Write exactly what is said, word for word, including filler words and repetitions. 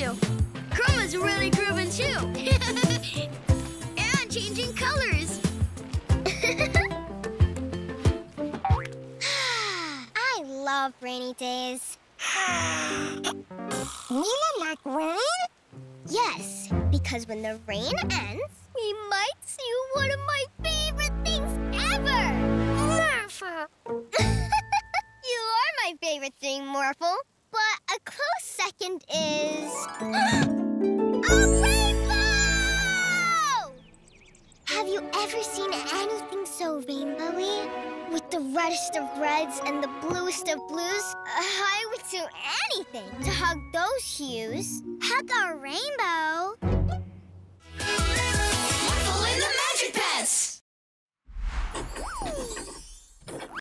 you. Chroma's really grooving too. And changing colors. I love rainy days. Mila like rain? Yes, because when the rain ends, we might see one of my favorite things ever! Morphle! You are my favorite thing, Morphle. But a close second is... a rainbow! Have you ever seen anything so rainbowy? With the reddest of reds and the bluest of blues, I would do anything to hug those hues. Hug a rainbow?